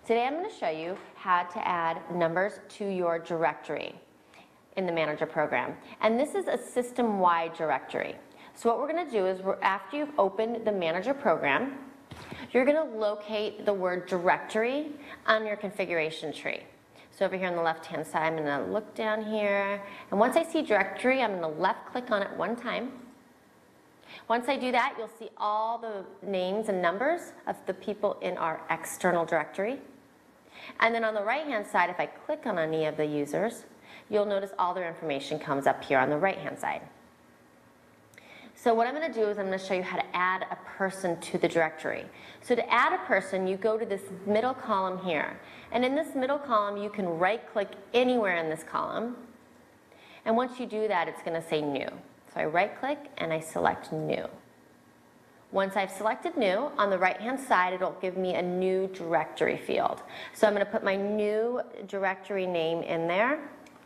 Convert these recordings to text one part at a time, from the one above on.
Today I'm going to show you how to add numbers to your directory in the manager program. And this is a system-wide directory. So what we're going to do is after you've opened the manager program, you're going to locate the word directory on your configuration tree. So over here on the left-hand side, I'm going to look down here, and once I see directory, I'm going to left-click on it one time. Once I do that, you'll see all the names and numbers of the people in our external directory. And then on the right-hand side, if I click on any of the users, you'll notice all their information comes up here on the right-hand side. So what I'm going to do is I'm going to show you how to add a person to the directory. So to add a person, you go to this middle column here. And in this middle column, you can right-click anywhere in this column. And once you do that, it's going to say New. So I right-click and I select New. Once I've selected New, on the right-hand side, it'll give me a new directory field. So I'm going to put my new directory name in there.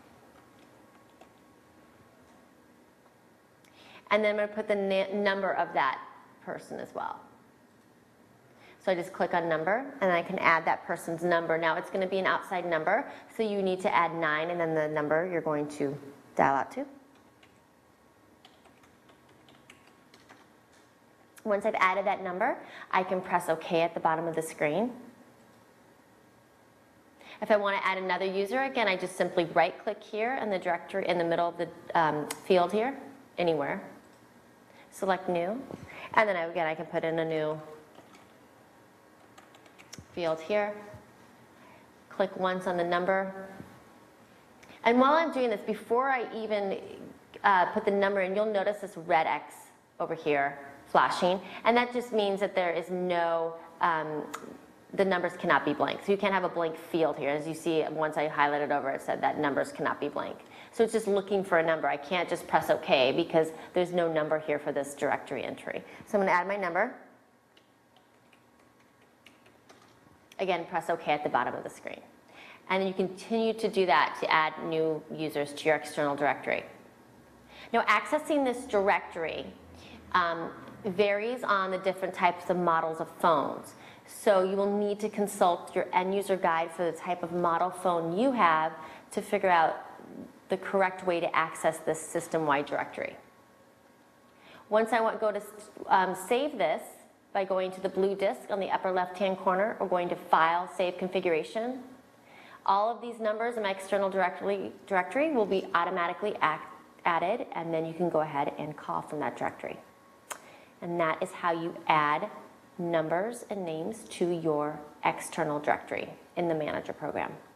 And then I'm going to put the number of that person as well. So I just click on number, and I can add that person's number. Now it's going to be an outside number, so you need to add 9 and then the number you're going to dial out to. Once I've added that number, I can press OK at the bottom of the screen. If I want to add another user, again, I just simply right-click here in the directory in the middle of the field here, anywhere. Select New, and then again I can put in a new field here. Click once on the number. And while I'm doing this, before I even put the number in, you'll notice this red X over here flashing, and that just means that there is no, the numbers cannot be blank. So you can't have a blank field here. As you see, once I highlighted over, it said that numbers cannot be blank. So it's just looking for a number. I can't just press OK because there's no number here for this directory entry. So I'm going to add my number. Again, press OK at the bottom of the screen. And then you continue to do that to add new users to your external directory. Now, accessing this directory varies on the different types of models of phones. So you will need to consult your end user guide for the type of model phone you have to figure out the correct way to access this system-wide directory. Once I go to save this by going to the blue disk on the upper left-hand corner or going to File, Save Configuration, all of these numbers in my external directory will be automatically added, and then you can go ahead and call from that directory. And that is how you add numbers and names to your external directory in the manager program.